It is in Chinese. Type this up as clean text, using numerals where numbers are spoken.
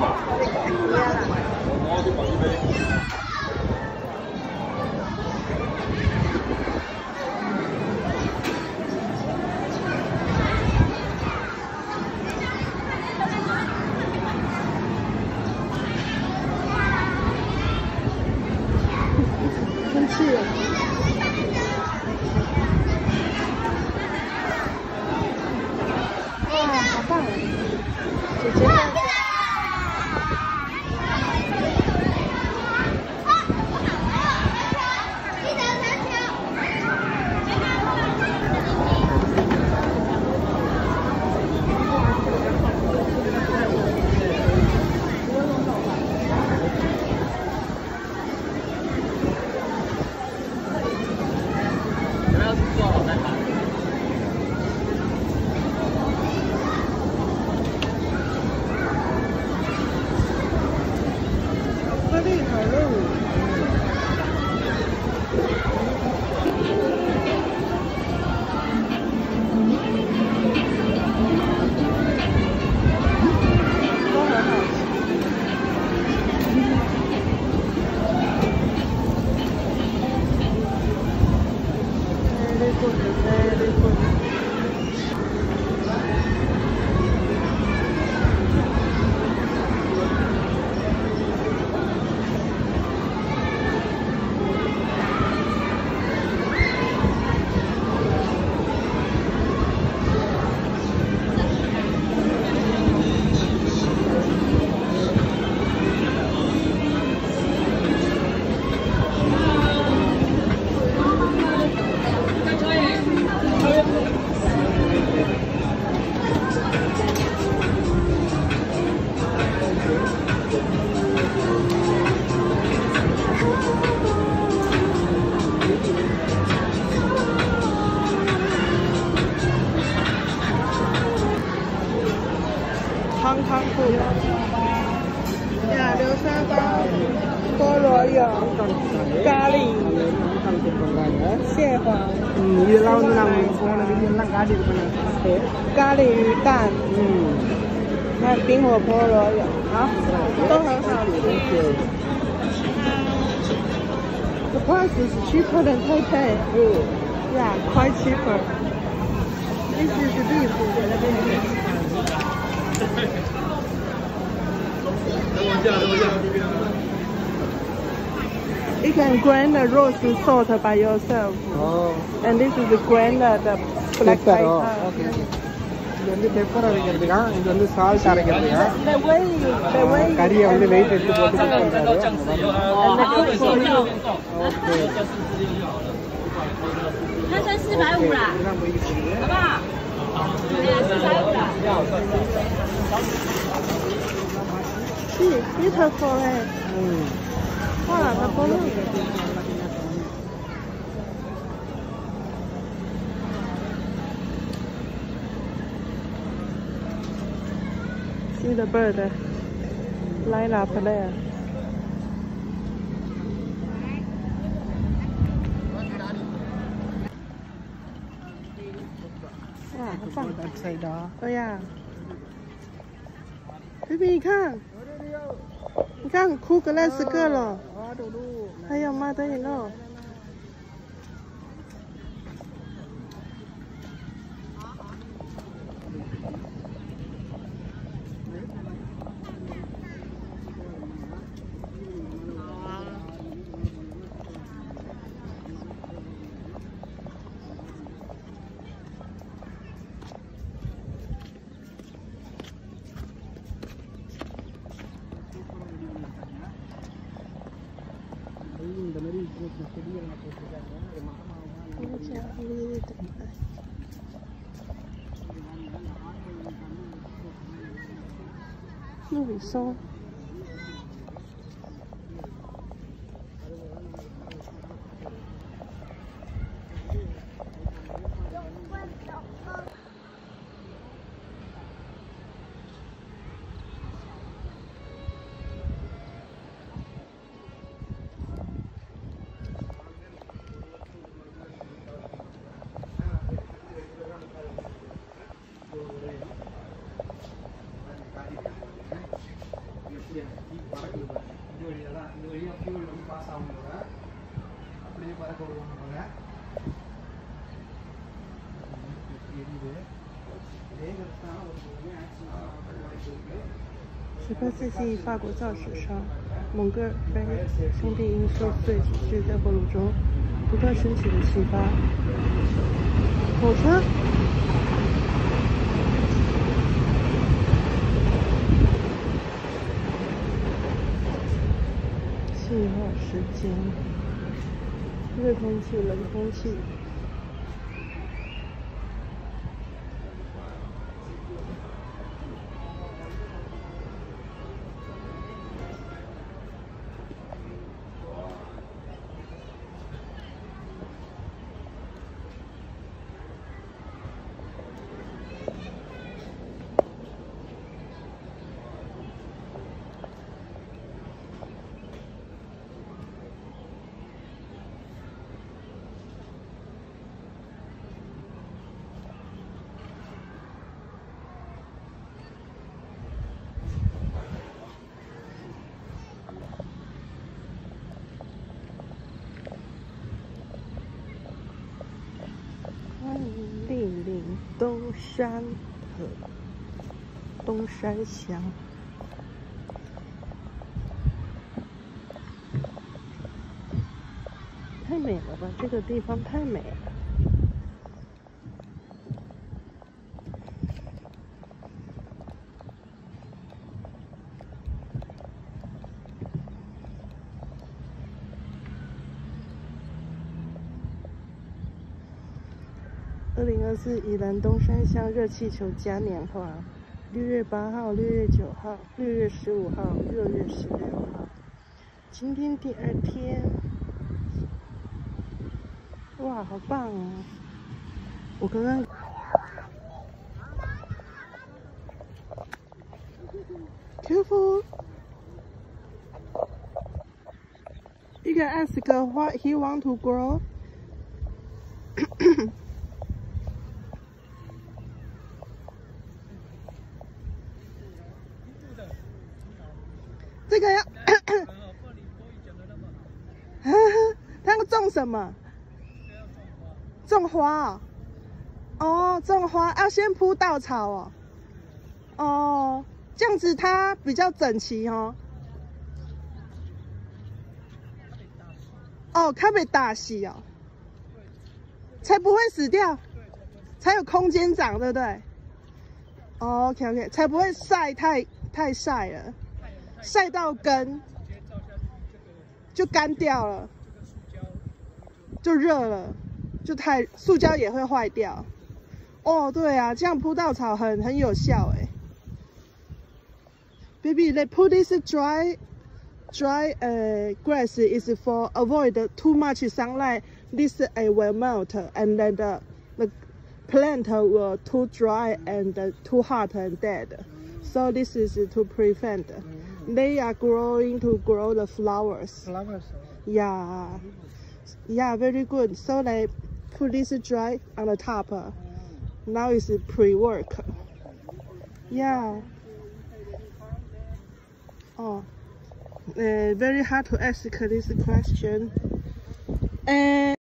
生气了。哇，好棒！姐姐们。 Hong Kong food. Yeah, 流沙包、菠萝油、咖喱、蟹黄、咖喱鱼蛋，还有冰火菠萝油，好，都很好吃。The price is cheaper than Taipei. Yeah, quite cheaper. This is the beef. You can grind the roast salt by yourself. Oh. And this is the grind the black Pepper. pepper. Oh, okay. This pepper அரைக்கிறதுக்கா இது வந்து salt அரைக்கிறதுக்கா The way கறியை வந்து வெயிட் எடுத்து போட்டு பண்றாரு. And the cook for you. Okay. 它算450啦，好不好？对啊，450啦。 是 beautiful 哎。哇，那菠萝。See the bird, line up there. Wow, 好棒！对呀。baby， 你看，你看，哭个烂死个了。还有妈的饮料。路易松。 ஈஸியா பறக்குது. இந்த வழியா தான் இந்த வழியா ஃபியூல் வந்து பாஸ் ஆகும் போல அப்படியே பறக்க விடுவாங்க போல. எரியுது. வேகத்தான் ஒரு ஆக்சிடென்ட் வாய்ப்பு இருக்கு. 18世纪法国造史上，蒙哥尔菲兄弟因受碎只是在火炉中不断升起的启发。火车。气候时间，热空气、冷空气。莅临东山河，东山乡。太美了吧！这个地方太美了。2024宜兰东山乡热气球嘉年华，6月8号、6月9号、6月15号、6月16号，今天第2天。哇，好棒哦！我刚刚，careful. You can ask what he want to grow. 这个要他要种什么？种花哦，种花要先铺稻草哦。哦，这样子它比较整齐哦。哦，它被打死哦，才不会死掉，才有空间长，对不对？哦 OK， 才不会晒太晒了。晒到根就干掉了，就热了，就塑胶也会坏掉。哦，对啊，这样铺稻草很有效哎。Baby, they put this dry grass is for avoid too much sunlight. This will melt and then the plant will too dry and too hot and dead. So this is to prevent. They are growing to grow the flowers. Flowers. Yeah, very good. So they put this dry on the top. Now it's pre-work. Yeah. Oh, very hard to ask this question. And